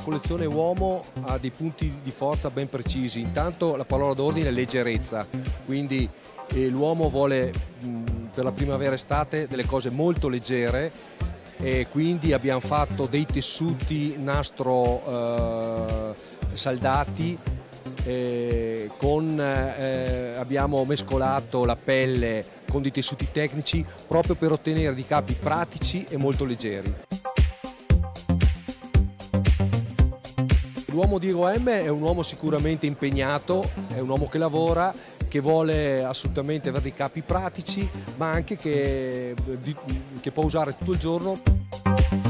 collezione uomo ha dei punti di forza ben precisi. Intanto la parola d'ordine è leggerezza, quindi l'uomo vuole per la primavera-estate delle cose molto leggere e quindi abbiamo fatto dei tessuti nastro saldati, abbiamo mescolato la pelle con dei tessuti tecnici proprio per ottenere dei capi pratici e molto leggeri. L'uomo di EGO-M è un uomo sicuramente impegnato, è un uomo che lavora, che vuole assolutamente avere dei capi pratici, ma anche che può usare tutto il giorno.